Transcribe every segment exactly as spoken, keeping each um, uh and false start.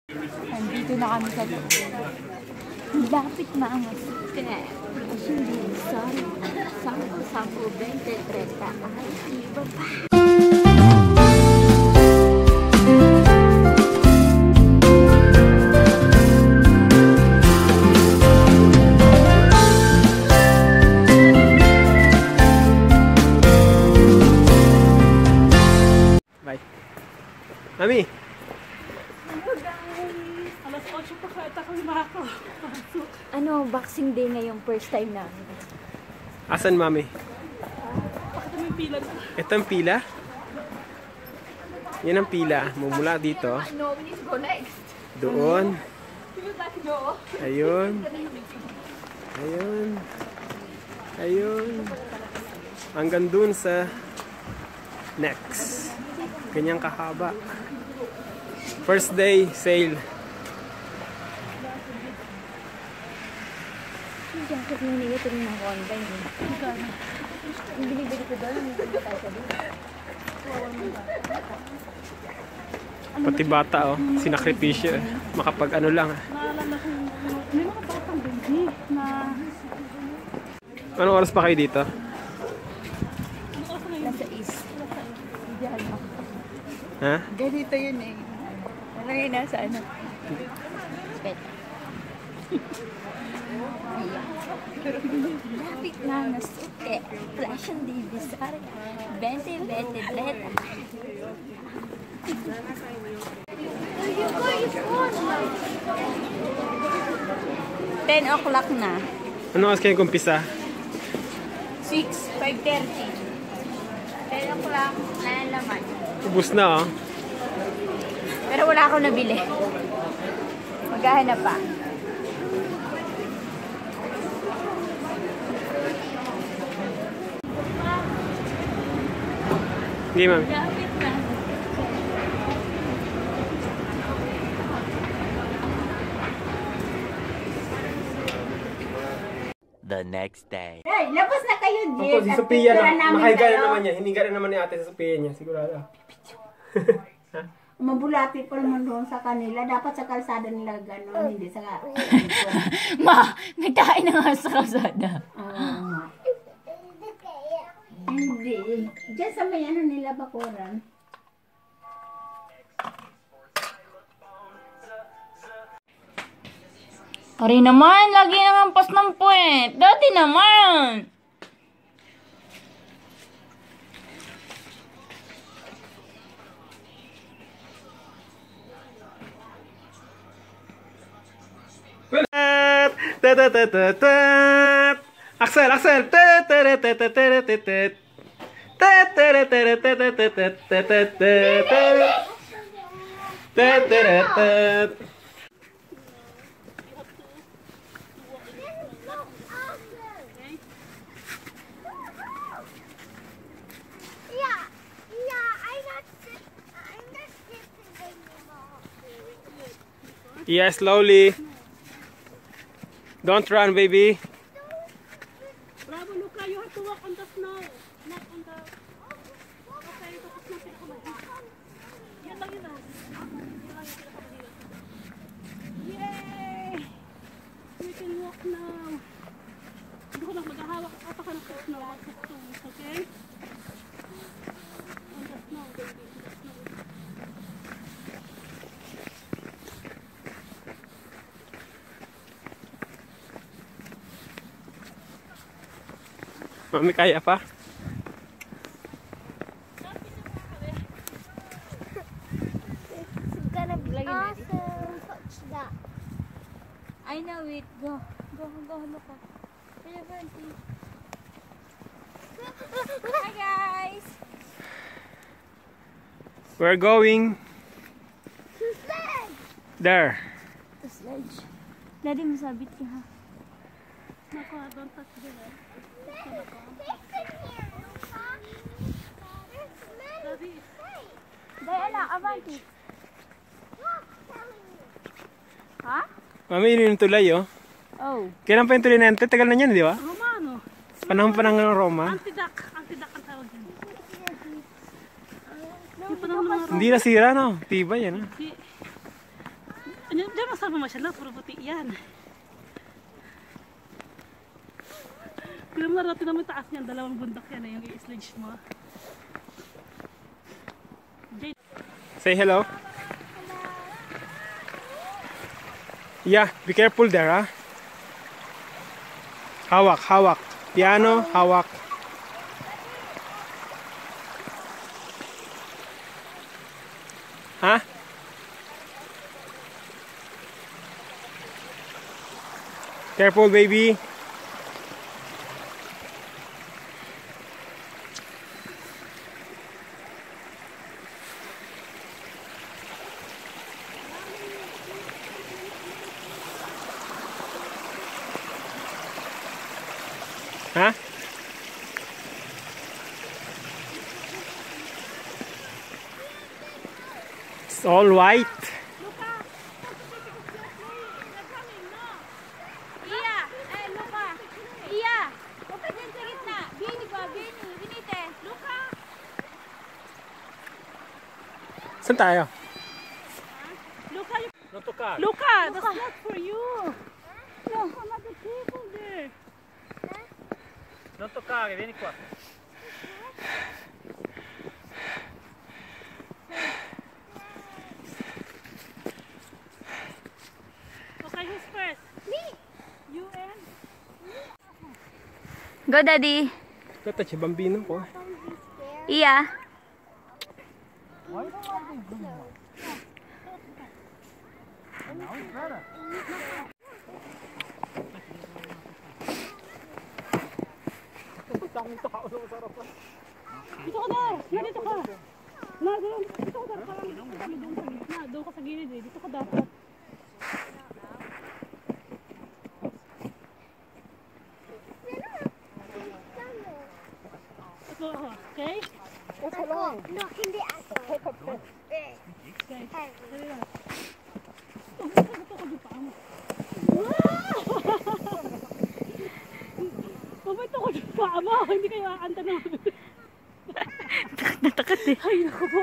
Nandito na kami sa loob. Lapit maangas. Kasi hindi sorry. Sampo, sampo, bente, trenta. Ay, iba pa. Bye. Mami! Alas otso pa kahit ako makakapasok. Ano, Boxing Day ngayong first time namin. Asan, Mami? Bakit may pila na? Ito ang pila? Yan ang pila. Mumula dito. No, we need to go next. Doon. No. Ayun. Ayun. Ayun. Hanggang dun sa next. Ganyang kahaba. First day sale. Yung jacket na nila ito rin ng online. Yung binibili ko doon, yung binibili tayo sa doon. Pati bata, oh. Sinakripisyo. Makapag ano lang. Naalala ko, may mga batang baby na... Anong oras pa kayo dito? Nasa east. Ideal mo. Ha? Ganito yun eh. Ano yung nasa ano? Pet. Lapit na nasuke. Flash and divisar. Bente, bente, bente. ten o'clock na. Anong oras kayo kumpisa? six, five thirty. ten o'clock na laman. Ubus na, oh. Pero wala akong nabili. Maghahanap pa. Hindi, Mami. Lapit na. The next day. Hey, labas na kayo, Jess. Opo, si Sophia na. Nakahiga na naman niya. Hiniga na naman ni ate sa Sophia niya. Sigurado. Mabulati pa naman doon sa kanila. Dapat sa kalsada nila gano'n, hindi sa... Ma, may tayo na nga sa kalsada. Uh, hindi. Diyan sa may ano nila, bakuran. Pari naman, lagi naman pas ng puwet. Dati naman. Axel, Axel. Yes, slowly. Don't run, baby. Bravo, Luca. You have to walk on the snow. Not on the... Okay, tapos na pinakamahirap. Yan lang yun ah. Yan lang yung pinakamahirap. Yay! We can walk now. Hindi ko lang maghahawak. Ata ka ng snow. Okay? On the snow, baby. On the snow. Mami, kaya pa? Awesome. Touch that. I know it. Go. Go, go, look up. Hi, guys. We're going Sledge. there. The sledge. Daddy, masabit ka ha. Nako, don't touch the head. Dahil ala, avanti. Ha? Mami, yun yung tulay, oh. Oh. Kailan pa yung tulay na yan? Tagal na yan, di ba? Romano. Panahon pa ng Roma. Antidak. Antidak ang tawag yun. Yung panahon ng Roma. Hindi nasira, no? Tibay, yan, ah. Di- Diyan, diyan masama masyala, puro puti yan. Pero narating naman taas niyan, dalawang bundok yan eh, yung i-sledge mo. Jade. Say hello. Yeah, be careful there, ah. Hawak, hawak. Piano, hawak. Ha? Careful, baby. Huh? It's all white. Iya, eh Luka. Iya. Huwag ka dyan sa gitna. Bini ba? Bini. Binite. Luka. Saan tayo? Luka, you... Not to car. Luka, that's not for you. No, some other people there. Non toccare, vieni qua. Okay, who's first? Me. You and? Go, Daddy. Ito, si bambino ko. Iya. Dito ka na! Na, dito ka! Na, doon! Dito ka na! Parang doon sa gitna. Doon ka sa gilid eh. Dito ka dapat. Ito ako, okay? No, hindi ako. Okay. Dali lang. Ito, ito ka dito pa mo. Mabait ako dito pa mo. Hindi kayo aanta na mabait. Takot na takot eh. Ay, naku po.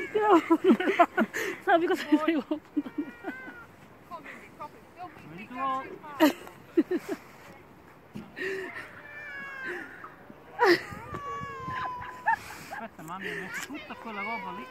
Sabi ko sa'yo sa'yo pupunta na. Aspetta, mamma, ho messo tutta quella roba lì.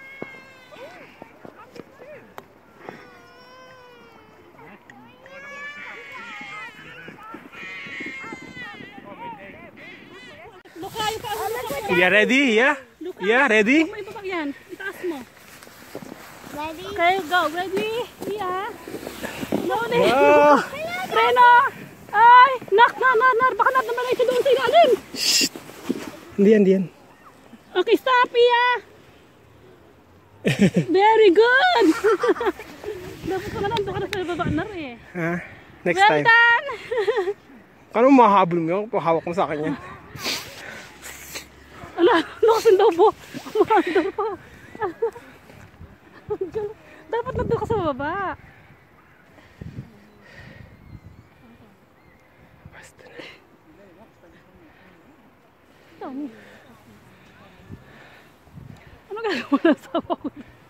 Luka, yung paa mo. Yeah, ready? Yeah? Yeah, ready? May baba yan. Itaas mo. Ready? Okay, go. Ready? Yeah. Slowly. Oh! Reno! Ay! Nak, na, na, na. Baka naman ito doon sa ilalim. Hindi yan, hindi yan. Okay, stop, Iya. Very good. Dapat ka na nandun ka na sa baba na rin. Ha? Next Well time. done. Kano mahabol mo yun? Hawak mo sa akin yan. Ala, lakasin daw po. Umaandar pa. Dapat nandun ka sa baba. Basta na. Ano? Ano gagawin na sa baba?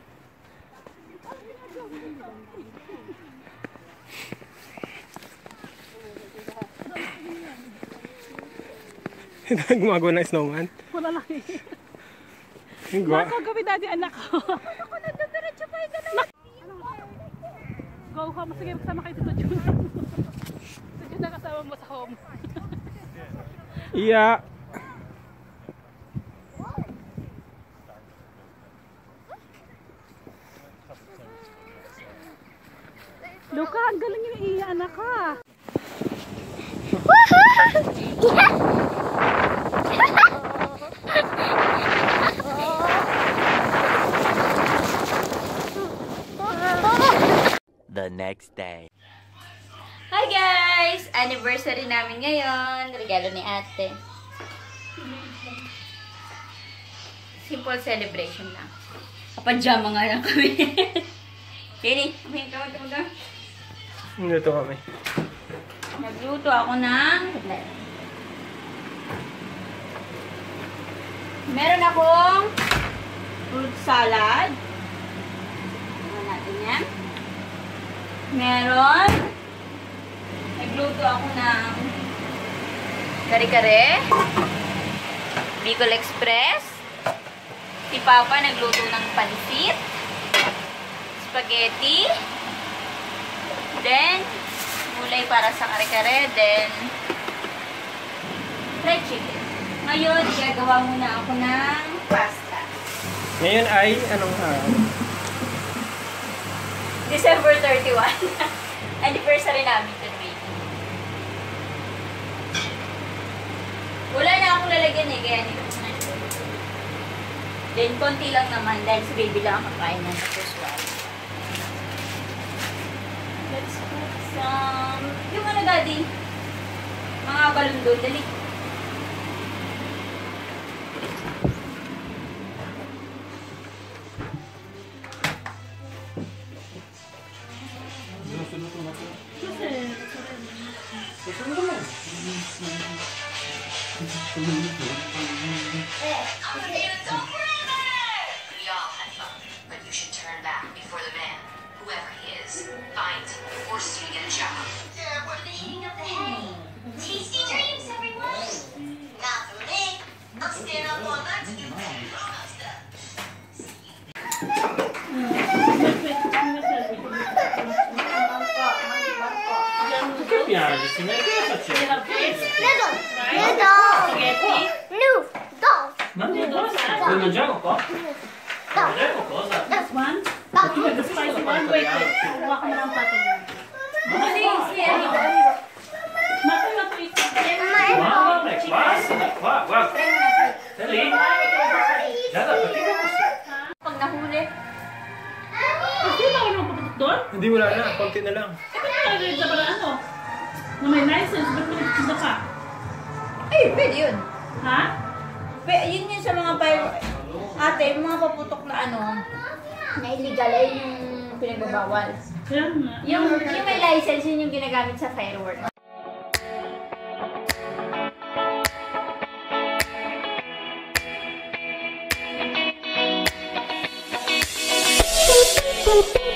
Gumagawa ng snowman. Wala lang eh. Yung gawa. Ako gawin daddy anak ko. Ako na diretso pa yung dalawa. Go home. Sige, magsama kayo dito, June. Sa June na kasama mo sa home. Iya. Luka, ang galing yung iya anak ka. The next day. Hi guys! Anniversary namin ngayon. Regalo ni ate. Simple celebration lang. Kapajama nga lang kami. Kenny, umihin ka mag-umaga. Ito kami. Nagluto ako ng... Meron akong fruit salad. Tingnan natin yan. Meron. Nagluto ako ng kare-kare. Bicol Express. Si Papa nagluto ng pansit. Spaghetti. Then, gulay para sa kare-kare. Then, fried chicken. Ngayon, gagawa muna ako ng pasta. Ngayon ay, anong araw? December thirty-first. Anniversary namin today. Wala na akong lalagyan eh, kaya nito ko na. Then, konti lang naman dahil si baby lang ang kakain na sa first one. Let's put some... Yung ano, daddy? Mga balon doon, dali. We all had fun, but you should turn back before the man, whoever he is, finds you and forces you to get a job. Yeah, what? For the heating of the hay. Tasty dreams, everyone. Not for me. I'm staying up all night to do grown-up stuff. Noodles! Noodles! Noodles! One? The spicy one? Wait, wait. Kuha ko na lang pato. Mata na to ito. Pag nahuli, Hindi ba ako napapatok doon? Hindi, wala na. Konti na lang. Ito na rin sa pala ano? Na may license, ba't mo nagtitinda ka? ay, pwede yun. Ha? Pe, yun yun sa mga pyro... Ate, yung mga paputok na ano, na illegal, ay yung pinagbabawal. Kaya nga. Yung, yung may license, yun yung ginagamit sa firework. Boop, boop, boop.